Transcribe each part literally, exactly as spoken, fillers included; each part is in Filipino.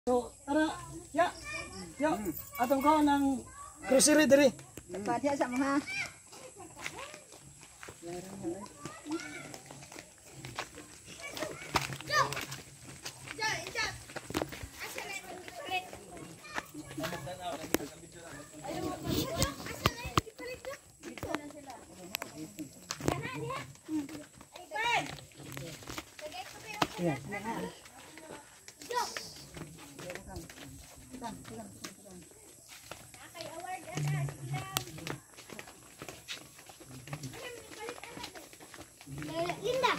So, tara, ya. Ya, atong ko ng grocery diri. Padya sa mga. Yeah. Linda.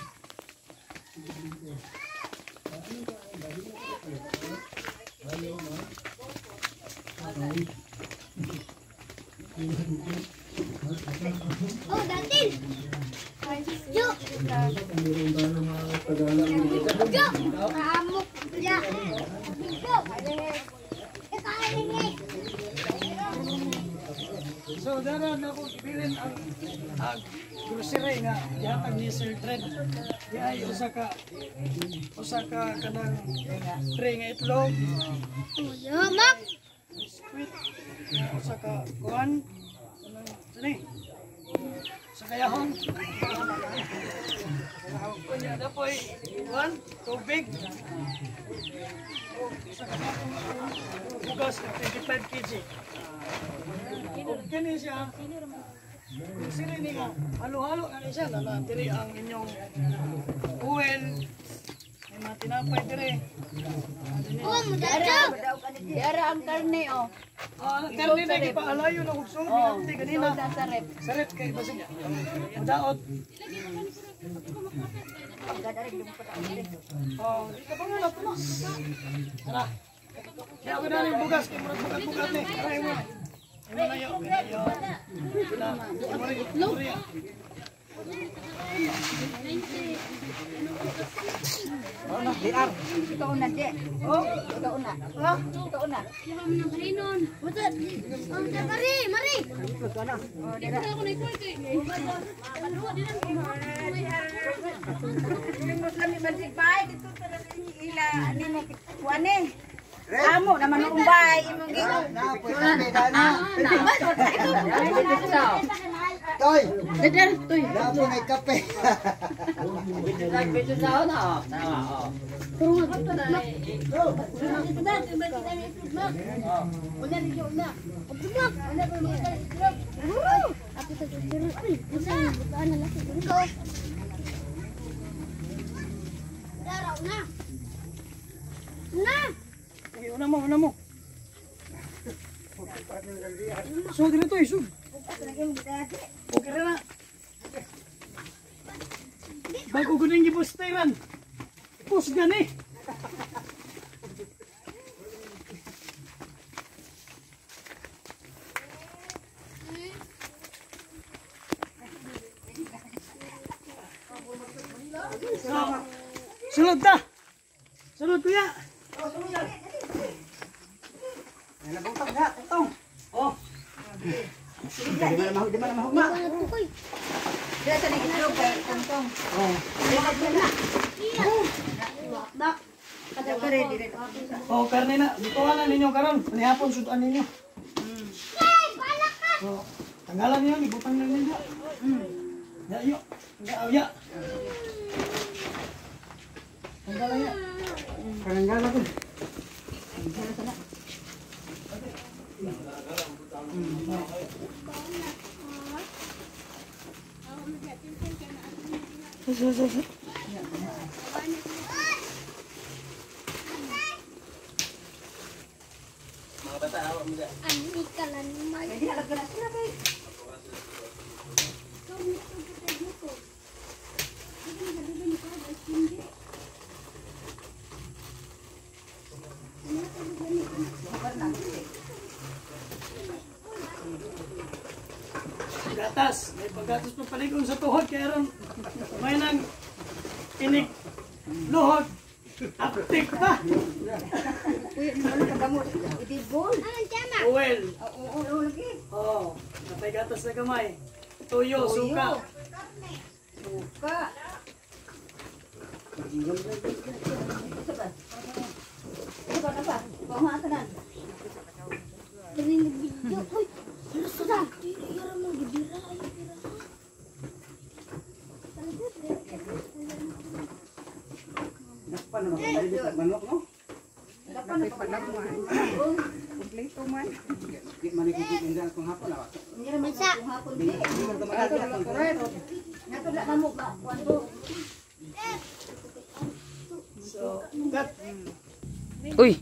Oh, Dantin. Yuk. Yuk. Amuk. Ya. Yuk. So, dara na ko bilin ang ang grocery nga yatag ni Sir Fred. Di ay usa ka usa ka kanang tray nga itlog. Yo, mak. Biscuit. Usa ka kuan. Kanang sini. Sa kayahon. Kunya na po kuan, tubig. Usa ka bugas na twenty-five kilograms. Kini siya, sila ni nga, halo-halo na siya, na diri ang inyong oil, may mga tinapay diri. Oh, mudaw. Dara ang karne oh. Ah, karne na ipaalayo na hugso, hindi kanina. Sa rep. Sa rep kay basig niya. Mudaot. Oh, di ka pa nga na puno. Tara. Kaya ako na rin bugas, kaya murag bugat-bugat ni. Tara, mo. Imo na yun, imo na yun. Imo na yun. Oh, na diar. Ikaw una, di. Oh, Ikaw una. ha? Ikaw una. Yung mga kainon. Mudat. Oh, mari, mari. Oh, dira. Ako na ikuha kay. Ano din Yung Muslim ibalik bay dito talaga ila ani mo kuane. Amo naman umbay imong gino. Na, pwede beda na. Na. Toy, Dadar, toy. na po may kape. Sige, una mo, una mo. So, dito to, isog. Okay na na. Bago ko nang gibustiran. Pus gani. So, sunod ta. Sunod kuya. Ano bang tagda? Tong. Oh. Di mana mahug, di mana mahug ma. Dira sa ning itlog kay tongtong. Oh. Kada kare dire. Oh, karne na. Bituan na ninyo karon. Panihapon sudan ninyo. So, tanggalan niyo, ibutang na ninyo. Ya, yo. Ya, ya. Tanggalan niya. Tanggalan ko. Sa sa sa. Ani kalan may. Jadi ala kena sila kay. Gatas, may paggatas pa paligong sa tuhod kaya ron may nang inig luhod aptik pa. Uy, ano ka gamot? Itibol. Ang tama. Oil. Oo, oo lagi. Oh, may gatas na gamay. Tuyo, suka. Suka. ko na pa. Kuha ka na. Dari video. Uy, ano sa Ira mo gibira ay bira. Napa naman kung tayo dito manok, no? Dapat na pa lang mo. Kompleto man. Di manikikit nindan kung hapon na. Hindi naman sa kuha ko Di di. mo tumatagi at correct. Nato na kamo ba? Kuando. So, that Uy.